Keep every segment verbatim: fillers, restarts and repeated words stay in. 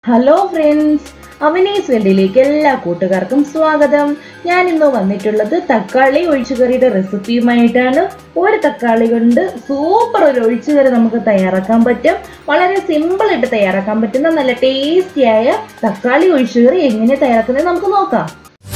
Hello friends, അവനീസ് വേൾഡിലേക്ക് എല്ലാ കൂട്ടുകാർക്കും സ്വാഗതം. ഞാൻ ഇന്ന് വന്നിട്ടുള്ളത് തക്കാളി ഒഴിച്ചുകറിയുടെ റെസിപ്പിയുമായിട്ടാണ്. ഒരു തക്കാളി കൊണ്ട് സൂപ്പർ ഒരു ഒഴിച്ചുകറി നമുക്ക് തയ്യാറാക്കാൻ പറ്റും. വളരെ സിമ്പിൾ ആയിട്ട് തയ്യാറാക്കാൻ പറ്റുന്ന നല്ല ടേസ്റ്റിയായ തക്കാളി ഒഴിച്ചുകറി എങ്ങനെ തയ്യാറാക്കുന്നത് നമുക്ക് നോക്കാം.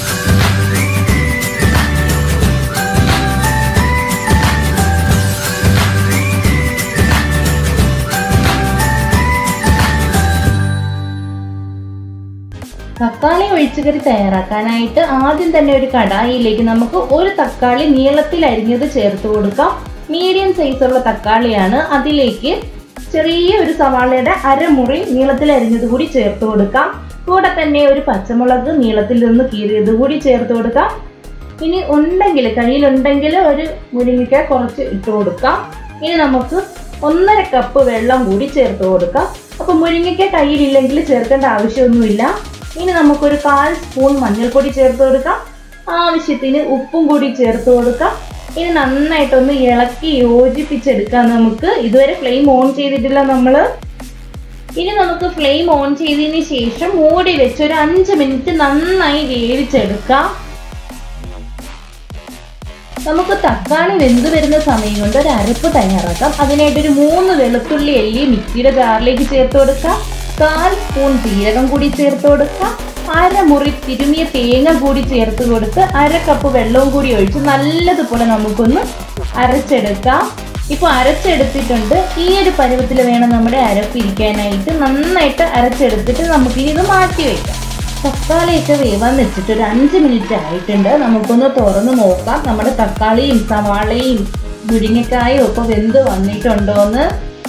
തക്കാളി ഒഴിച്ചുകറി തയ്യാറാക്കാനായിട്ട് ആദ്യം തന്നെ ഒരു കടായിലേക്ക് നമുക്ക് ഒരു തക്കാളി നീളത്തിൽ അരിഞ്ഞത് ചേർത്ത് കൊടുക്കാം. മീഡിയം സൈസുള്ള തക്കാളിയാണ്. അതിലേക്ക് ചെറിയ ഒരു സവാളയുടെ അരമുറി നീളത്തിൽ അരിഞ്ഞത് കൂടി ചേർത്ത് കൊടുക്കാം. കൂടെ തന്നെ ഒരു പച്ചമുളക് നീളത്തിൽ നിന്ന് കീറിയത് കൂടി ചേർത്ത് കൊടുക്കാം. ഇനി ഉണ്ടെങ്കിൽ കയ്യിലുണ്ടെങ്കിൽ ഒരു മുരിങ്ങയ്ക്ക കുറച്ച് ഇട്ട് കൊടുക്കാം. ഇനി നമുക്ക് ഒന്നര കപ്പ് വെള്ളം കൂടി ചേർത്ത് കൊടുക്കാം. അപ്പൊ മുരിങ്ങയ്ക്ക കയ്യിലില്ലെങ്കിൽ ചേർക്കേണ്ട ആവശ്യമൊന്നുമില്ല. ഇനി നമുക്കൊരു കാൽ സ്പൂൺ മഞ്ഞൾപ്പൊടി ചേർത്ത് കൊടുക്കാം. ആവശ്യത്തിന് ഉപ്പും കൂടി ചേർത്ത് കൊടുക്കാം. ഇനി നന്നായിട്ടൊന്ന് ഇളക്കി യോജിപ്പിച്ചെടുക്കാം. നമുക്ക് ഇതുവരെ ഫ്ലെയിം ഓൺ ചെയ്തിട്ടില്ല നമ്മള്. ഇനി നമുക്ക് ഫ്ലെയിം ഓൺ ചെയ്തതിന് ശേഷം മൂടി വെച്ച് ഒരു അഞ്ച് മിനിറ്റ് നന്നായി വേവിച്ചെടുക്കാം. നമുക്ക് തക്കാളി വെന്ത് വരുന്ന സമയം കൊണ്ട് ഒരു അരപ്പ് തയ്യാറാക്കാം. അതിനായിട്ടൊരു മൂന്ന് വെളുത്തുള്ളി അല്ലി മിക്സിയുടെ ജാറിലേക്ക് ചേർത്ത് കൊടുക്കാം. കാൽ സ്പൂൺ ജീരകം കൂടി ചേർത്ത് കൊടുക്കാം. അരമുറി തിരുമിയ തേങ്ങ കൂടി ചേർത്ത് കൊടുത്ത് അര കപ്പ് വെള്ളവും കൂടി ഒഴിച്ച് നല്ലതുപോലെ നമുക്കൊന്ന് അരച്ചെടുക്കാം. ഇപ്പൊ അരച്ചെടുത്തിട്ടുണ്ട്. ഈ ഒരു പരുവത്തിൽ വേണം നമ്മുടെ അരപ്പ് ഇരിക്കാനായിട്ട്. നന്നായിട്ട് അരച്ചെടുത്തിട്ട് നമുക്ക് ഇത് മാറ്റി വെക്കാം. തക്കാളിയൊക്കെ വേവാൻ വെച്ചിട്ട് ഒരു അഞ്ച് മിനിറ്റ് ആയിട്ടുണ്ട്. നമുക്കൊന്ന് തുറന്ന് നോക്കാം നമ്മുടെ തക്കാളിയും സവാളയും മുരിങ്ങക്കായും ഒക്കെ വെന്ത് വന്നിട്ടുണ്ടോന്ന്.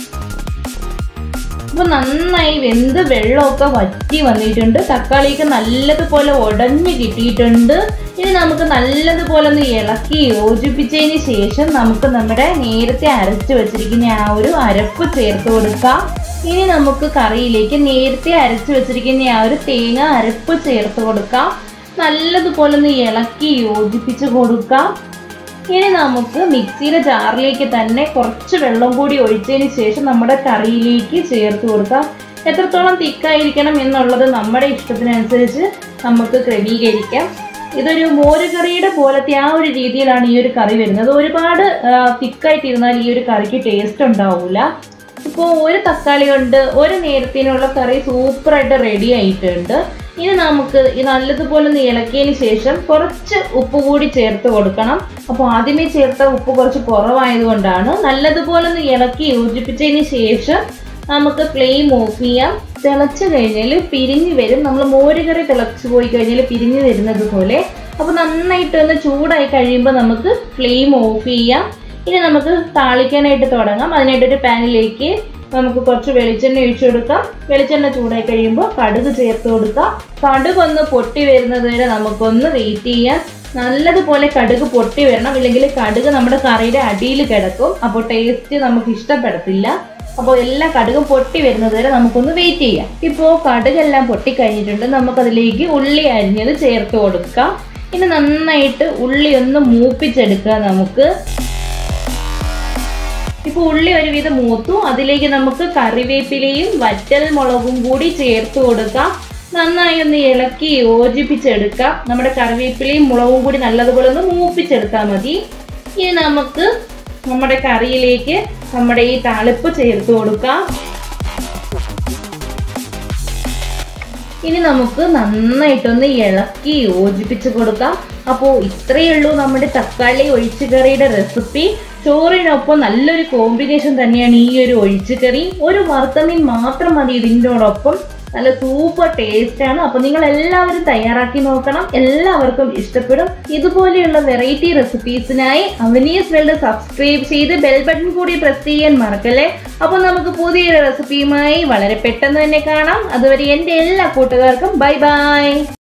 അപ്പൊ നന്നായി വെന്ത് വെള്ളമൊക്കെ വറ്റി വന്നിട്ടുണ്ട്. തക്കാളിയൊക്കെ നല്ലതുപോലെ ഉടഞ്ഞു കിട്ടിയിട്ടുണ്ട്. ഇനി നമുക്ക് നല്ലതുപോലെ ഒന്ന് ഇളക്കി യോജിപ്പിച്ചതിന് ശേഷം നമുക്ക് നമ്മുടെ നേരത്തെ അരച്ചു വെച്ചിരിക്കുന്ന ആ ഒരു അരപ്പ് ചേർത്ത് കൊടുക്കാം. ഇനി നമുക്ക് കറിയിലേക്ക് നേരത്തെ അരച്ചു വെച്ചിരിക്കുന്ന ആ ഒരു തേങ്ങ അരപ്പ് ചേർത്ത് കൊടുക്കാം. നല്ലതുപോലെ ഒന്ന് ഇളക്കി യോജിപ്പിച്ച് കൊടുക്കാം. ഇനി നമുക്ക് മിക്സിയുടെ ജാറിലേക്ക് തന്നെ കുറച്ച് വെള്ളം കൂടി ഒഴിച്ചതിന് ശേഷം നമ്മുടെ കറിയിലേക്ക് ചേർത്ത് കൊടുക്കാം. എത്രത്തോളം തിക്കായിരിക്കണം എന്നുള്ളത് നമ്മുടെ ഇഷ്ടത്തിനനുസരിച്ച് നമുക്ക് ക്രമീകരിക്കാം. ഇതൊരു മോരുകറിയുടെ പോലത്തെ ആ ഒരു രീതിയിലാണ് ഈ ഒരു കറി വരുന്നത്. ഒരുപാട് തിക്കായിട്ടിരുന്നാൽ ഈ ഒരു കറിക്ക് ടേസ്റ്റ് ഉണ്ടാവില്ല. ഇപ്പോൾ ഒരു തക്കാളി കൊണ്ട് ഒരു നേരത്തിനുള്ള കറി സൂപ്പറായിട്ട് റെഡി ആയിട്ടുണ്ട്. ഇനി നമുക്ക് ഈ നല്ലതുപോലെ ഒന്ന് ഇളക്കിയതിന് ശേഷം കുറച്ച് ഉപ്പ് കൂടി ചേർത്ത് കൊടുക്കണം. അപ്പോൾ ആദ്യമേ ചേർത്ത ഉപ്പ് കുറച്ച് കുറവായതുകൊണ്ടാണ്. നല്ലതുപോലെ ഒന്ന് ഇളക്കി യോജിപ്പിച്ചതിന് ശേഷം നമുക്ക് ഫ്ലെയിം ഓഫ് ചെയ്യാം. തിളച്ച് കഴിഞ്ഞാൽ പിരിഞ്ഞു വരും. നമ്മൾ മോരുകറി തിളച്ച് പോയി കഴിഞ്ഞാൽ പിരിഞ്ഞു വരുന്നത് പോലെ. അപ്പോൾ നന്നായിട്ടൊന്ന് ചൂടായി കഴിയുമ്പോൾ നമുക്ക് ഫ്ലെയിം ഓഫ് ചെയ്യാം. ഇനി നമുക്ക് താളിക്കാനായിട്ട് തുടങ്ങാം. അതിനായിട്ടൊരു പാനിലേക്ക് നമുക്ക് കുറച്ച് വെളിച്ചെണ്ണ ഒഴിച്ചു കൊടുക്കാം. വെളിച്ചെണ്ണ ചൂടായി കഴിയുമ്പോൾ കടുക് ചേർത്ത് കൊടുക്കാം. കടുക് ഒന്ന് പൊട്ടി വരുന്നത് വരെ നമുക്കൊന്ന് വെയിറ്റ് ചെയ്യാം. നല്ലതുപോലെ കടുക് പൊട്ടി വരണം, ഇല്ലെങ്കിൽ കടുക് നമ്മുടെ കറിയുടെ അടിയിൽ കിടക്കും. അപ്പോൾ ടേസ്റ്റ് നമുക്ക് ഇഷ്ടപ്പെടത്തില്ല. അപ്പോൾ എല്ലാ കടുകും പൊട്ടി വരുന്നത് വരെ നമുക്കൊന്ന് വെയിറ്റ് ചെയ്യാം. ഇപ്പോൾ കടുകെല്ലാം പൊട്ടി കഴിഞ്ഞിട്ടുണ്ട്. നമുക്കതിലേക്ക് ഉള്ളി അരിഞ്ഞത് ചേർത്ത് കൊടുക്കാം. ഇനി നന്നായിട്ട് ഉള്ളി ഒന്ന് മൂപ്പിച്ചെടുക്കുക. നമുക്ക് ഇപ്പോൾ ഉള്ളി ഒരുവിധം മൂത്തു. അതിലേക്ക് നമുക്ക് കറിവേപ്പിലയും വറ്റൽ മുളകും കൂടി ചേർത്ത് കൊടുക്കാം. നന്നായി ഒന്ന് ഇളക്കി യോജിപ്പിച്ചെടുക്കാം. നമ്മുടെ കറിവേപ്പിലയും മുളകും കൂടി നല്ലതുപോലെ ഒന്ന് മൂപ്പിച്ചെടുത്താൽ മതി. ഇനി നമുക്ക് നമ്മുടെ കറിയിലേക്ക് നമ്മുടെ ഈ താളിപ്പ് ചേർത്ത് കൊടുക്കാം. ഇനി നമുക്ക് നന്നായിട്ടൊന്ന് ഇളക്കി യോജിപ്പിച്ച് കൊടുക്കാം. അപ്പോൾ ഇത്രയേ ഉള്ളൂ നമ്മുടെ തക്കാളി ഒഴിച്ചുകറിയുടെ റെസിപ്പി. ചോറിനൊപ്പം നല്ലൊരു കോമ്പിനേഷൻ തന്നെയാണ് ഈ ഒരു ഒഴിച്ചുകറി. ഒരു വറുത്തമീൻ മാത്രം മതി ഇതിനോടൊപ്പം. നല്ല സൂപ്പർ ടേസ്റ്റ് ആണ്. അപ്പൊ നിങ്ങൾ എല്ലാവരും തയ്യാറാക്കി നോക്കണം. എല്ലാവർക്കും ഇഷ്ടപ്പെടും. ഇതുപോലെയുള്ള വെറൈറ്റി റെസിപ്പീസിനായി അവനീസ് വേൾഡ് സബ്സ്ക്രൈബ് ചെയ്ത് ബെൽ ബട്ടൺ കൂടി പ്രസ് ചെയ്യാൻ മറക്കല്ലേ. അപ്പൊ നമുക്ക് പുതിയൊരു റെസിപ്പിയുമായി വളരെ പെട്ടെന്ന് തന്നെ കാണാം. അതുവരെ എൻ്റെ എല്ലാ കൂട്ടുകാർക്കും ബൈ ബൈ.